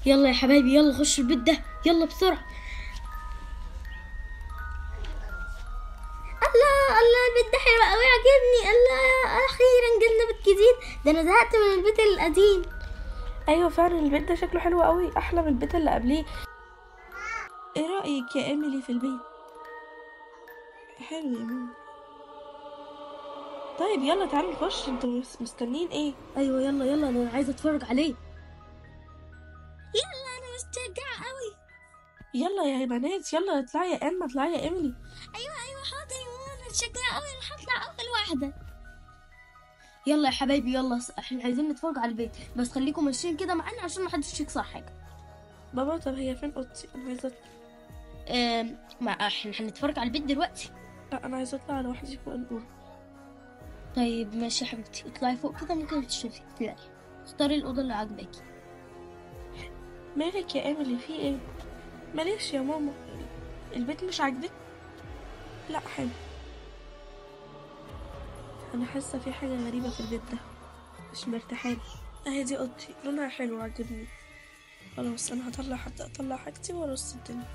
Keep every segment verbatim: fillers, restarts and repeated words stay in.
يلا يا حبايبي يلا خش البيت ده يلا بسرعة. الله الله البيت ده حلو قوي عجبني. الله اخيرا جبنا بيت جديد، ده انا زهقت من البيت القديم. ايوه فعلا البيت ده شكله حلو قوي، احلى من البيت اللي قبليه. ايه رأيك يا ايميلي في البيت؟ حلو يا ماما. طيب يلا تعالوا نخش، انتوا مستنيين ايه؟ ايوه يلا يلا انا عايزه اتفرج عليه. يلا انا مسترجعه قوي. يلا يا بنات يلا اطلعي يا اما، اطلعي يا ايميلي. ايوه ايوه حاضر يا ماما، انا متشجعه قوي، انا هطلع اول واحده. يلا يا حبايبي يلا احنا عايزين نتفرج على البيت، بس خليكم ماشيين كده معانا عشان ما حدش يكسر حاجه. بابا طب هي فين اوضتي؟ انا عايزه اطلع. امم ما احنا هنتفرج على البيت دلوقتي. لا انا عايزه اطلع لوحدي فوق الاوضه. طيب ماشي يا حبيبتي اطلعي فوق كده ممكن تشوفي تلاقي، اختاري الاوضه اللي عاجباكي. مالك يا ايميلي في ايه؟ معلش يا ماما البيت مش عاجبك؟ لا حلو. انا حاسه في حاجه غريبه في البيت ده، مش مرتاحه. اهي دي اوضتي لونها حلو عجبني. خلاص انا هطلع حتى اطلع حاجتي وارص الدنيا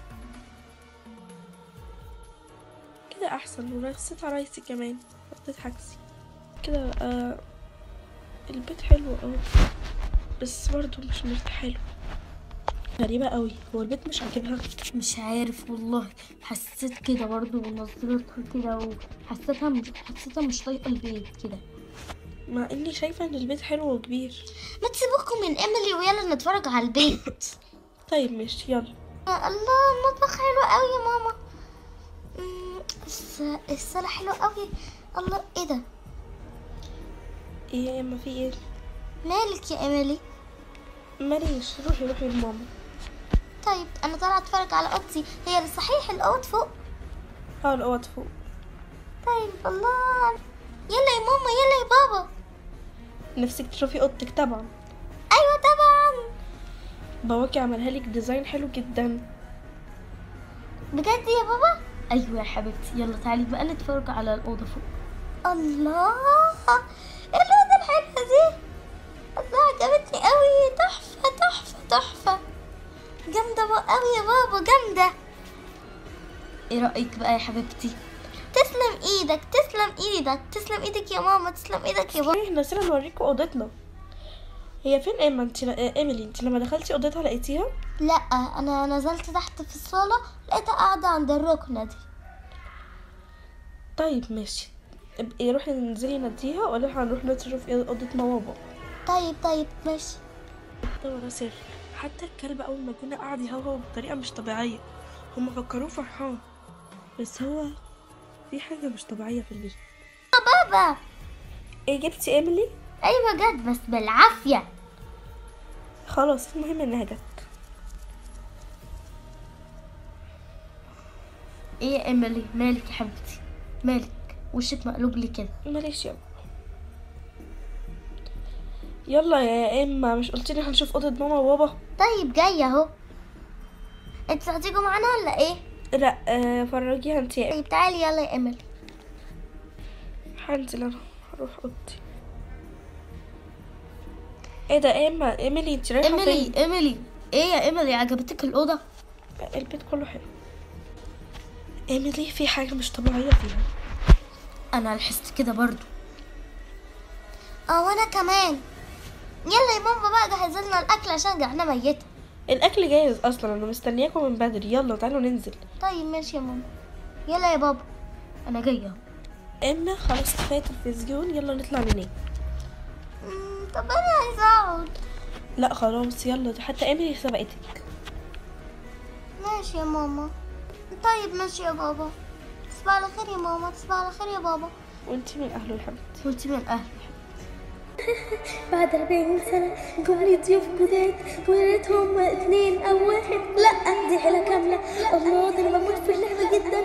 كده احسن، ورصيت عرايسي كمان، حطيت حاجتي كده. آه البيت حلو اوي بس برضو مش مرتاحه له. غريبه قوي، هو البيت مش عاجبها؟ مش عارف والله، حسيت كده برضو ونظرتها كده وحسيتها مش حسيتها مش طايقه البيت كده، مع اني شايفه ان البيت حلو وكبير. ما تسيبوكم من ايميلي ويلا نتفرج على البيت. طيب ماشي يلا. يا الله المطبخ حلو قوي يا ماما. الس... الصاله حلوه قوي. الله ايه ده؟ ايه يا اما في ايه؟ مالك يا ايميلي؟ ماليش، روحي روحي لماما. طيب انا طالعه اتفرج على اوضتي، هي صحيح الاوض فوق؟ اه الاوض فوق. طيب الله يلا يا ماما يلا يا بابا. نفسك تشوفي اوضتك طبعا. ايوه طبعا. باباكي عملها لك ديزاين حلو جدا. بجد يا بابا؟ ايوه يا حبيبتي يلا تعالي بقى نتفرج على الاوضه فوق. الله ايه الاوضه الحلوه دي؟ الله عجبتني قوي، تحفه تحفه تحفه جامده بقى قوي يا بابا جامده. ايه رايك بقى يا حبيبتي؟ تسلم ايدك تسلم ايدك تسلم ايدك يا ماما تسلم ايدك يا بابا. احنا نسينا نوريكم اوضتنا. هي فين ايما؟ انت ايميلي انت لما دخلتي اوضتها لقيتيها؟ لا انا نزلت تحت في الصاله لقيتها قاعده عند الركنه دي. طيب ماشي، ابقي روحي انزلي ناديها ولا احنا هنروح نشوف اوضه ماما وبابا. طيب طيب ماشي. ده ورا سر، حتى الكلب اول ما كنا قاعد يهوهو بطريقه مش طبيعيه، هما فكروه فرحان بس هو في حاجه مش طبيعيه في البيت. يا بابا ايه جبتي ايميلي؟ ايوه جت بس بالعافيه. خلاص المهم انها جت. ايه يا ايميلي مالك يا حبيبتي؟ مالك وشك مقلوب لي كده؟ معلش يا بابا. يلا يا اما مش قلتلي هنشوف اوضه ماما وبابا؟ طيب جايه اهو. انتوا هتيجوا معانا ولا ايه؟ لا آه فرجيها انت يا طيب تعالي يلا يا ايميلي. هنزل انا هروح اوضتي. ايه ده ايما؟ ايميلي انت رايحه فين؟ ايميلي ايميلي ايه يا ايميلي عجبتك الاوضه؟ البيت كله حلو. ايميلي في حاجه مش طبيعيه فيها. انا لاحظت كده برضو. اه وانا كمان. يلا يا ماما بقى جهزي لنا الاكل عشان جعانه ميته. الاكل جاهز اصلا، انا مستنياكم من بدري، يلا تعالوا ننزل. طيب ماشي يا ماما. يلا يا بابا انا جايه اهو. اما خلاص كفايه تلفزيون، يلا نطلع ننام. طب انا عايزه اقعد. لا خلاص يلا، دي حتى ايميلي سبقتك. ماشي يا ماما. طيب ماشي يا بابا. تصبح على خير يا ماما. تصبح على خير يا بابا. وانتي من اهله يا حبيبتي. وانتي من اهله يا حبيبتي. بعد أربعين سنة جملي ضيوف جداد وريتهم اتنين أو واحد، لأ دي حيلة كاملة. الله ده أنا بموت في اللعبة جدا.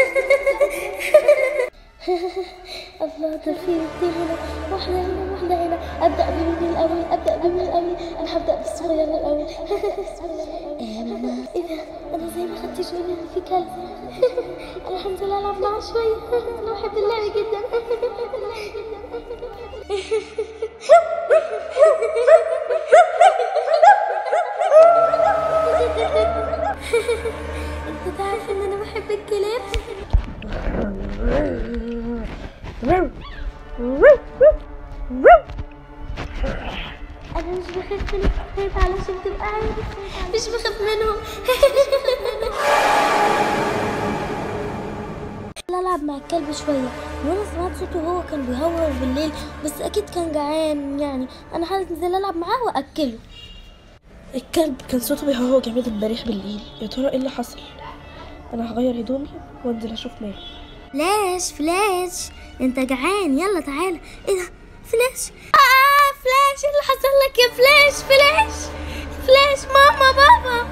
الله ده في اتنين هنا، واحدة هنا واحدة هنا. أبدأ بمين الأول؟ أبدأ بمين الأول؟ أنا هبدأ بالصغيرة الأول. إيه ده؟ أنا زي ما خدتش بالي إن في كلب. أنا الحمد لله ألعب معاه شوية. أنا بحب اللعب جدا. بخاف من الكلاب علشان تبقى عارف، مش بخاف منهم. العب مع الكلب شويه، وانا سمعت صوته وهو كان بيهوهو بالليل، بس اكيد كان جعان يعني. انا هنزل العب معاه واكله. الكلب كان صوته بيهوهو جامد امبارح بالليل، يا ترى ايه اللي حصل؟ انا هغير هدومي وانزل اشوف ماله. فلاش فلاش انت جعان؟ يلا تعالى. ايه ده فلاش؟ اه فلاش، ايه اللي حصل لك يا فلاش؟ فلاش فلاش ماما بابا